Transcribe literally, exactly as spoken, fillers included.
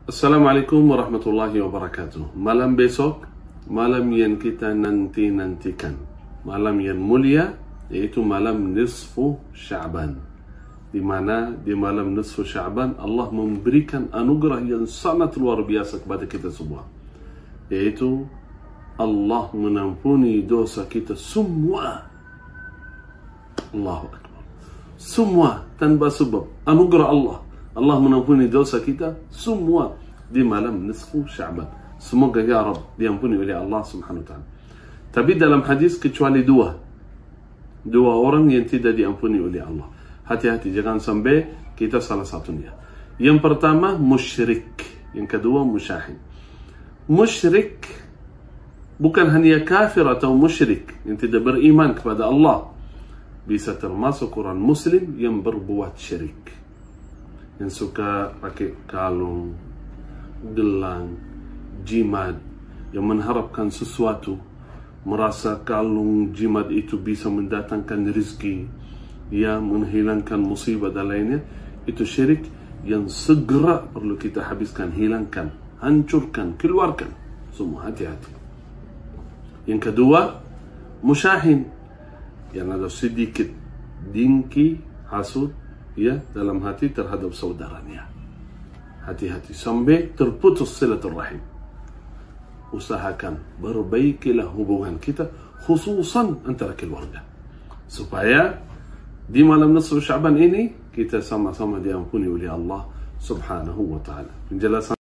Assalamualaikum warahmatullahi wabarakatuh. Malam besok, malam yang kita nanti-nantikan, malam yang mulia, yaitu malam nisfu Sya'ban, di mana di malam nisfu Sya'ban Allah memberikan anugerah yang sangat luar biasa kepada kita semua, yaitu Allah mengampuni dosa kita semua. Allahu Akbar. Semua tanpa sebab, anugerah Allah. Allah mengampuni dosa kita semua di malam nisfu Sya'ban. Semoga ya Rabb diampuni oleh Allah Subhanahu wa taala. Tapi dalam hadis kecuali dua. Dua orang yang tidak diampuni oleh Allah. Hati-hati jangan sampai kita salah satunya. Yang pertama musyrik, yang kedua musyahin. Musyrik bukan hanya kafir atau musyrik yang tidak beriman kepada Allah, bisa termasuk orang muslim yang berbuat syirik, yang suka pakai kalung, gelang, jimat, yang mengharapkan sesuatu, merasa kalung jimat itu bisa mendatangkan rezeki, yang menghilangkan musibah dan lainnya. Itu syirik yang segera perlu kita habiskan, hilangkan, hancurkan, keluarkan semua. Hati-hati. Yang kedua musyahin, yang ada sedikit dengki, hasud, ya, dalam hati terhadap saudaranya. Hati-hati sampai terputus silaturahim. Usahakan perbaikilah hubungan kita, khususan antara keluarga, supaya di malam nisfu Sya'ban ini kita sama-sama diampuni oleh Allah Subhanahu wa taala. Penjelasan